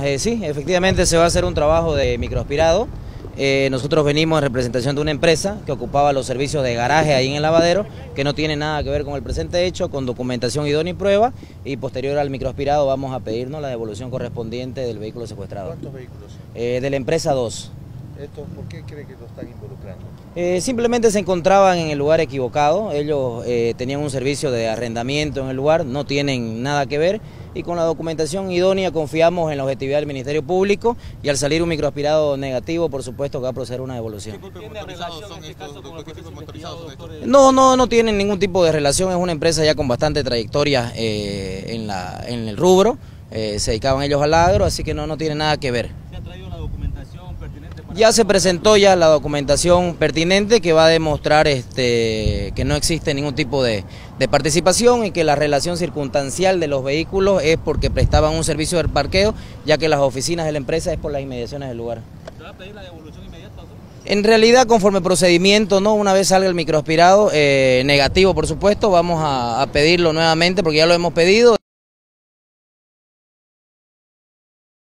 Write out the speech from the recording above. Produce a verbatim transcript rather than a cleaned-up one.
Eh, sí, efectivamente se va a hacer un trabajo de microaspirado. Eh, nosotros venimos en representación de una empresa que ocupaba los servicios de garaje ahí en el lavadero, que no tiene nada que ver con el presente hecho, con documentación idónea y prueba, y posterior al microaspirado vamos a pedirnos la devolución correspondiente del vehículo secuestrado. ¿Cuántos vehículos? Eh, de la empresa dos. ¿Esto por qué cree que lo están involucrando? Eh, simplemente se encontraban en el lugar equivocado. Ellos eh, tenían un servicio de arrendamiento en el lugar, no tienen nada que ver, y con la documentación idónea confiamos en la objetividad del Ministerio Público, y al salir un microaspirado negativo, por supuesto que va a proceder a una devolución. ¿Qué tipo de motorizados son estos? ¿Qué tipo de motorizados son estos? No, no, no tienen ningún tipo de relación, es una empresa ya con bastante trayectoria eh, en, la, en el rubro, eh, se dedicaban ellos al agro, así que no, no tiene nada que ver. ¿Se ha traído la documentación pertinente? Para Ya se presentó ya la documentación pertinente que va a demostrar este, que no existe ningún tipo de, de participación y que la relación circunstancial de los vehículos es porque prestaban un servicio de parqueo, ya que las oficinas de la empresa es por las inmediaciones del lugar. ¿Se va a pedir la devolución inmediata? ¿No? En realidad, conforme procedimiento, no, una vez salga el microaspirado, eh, negativo por supuesto, vamos a, a pedirlo nuevamente porque ya lo hemos pedido.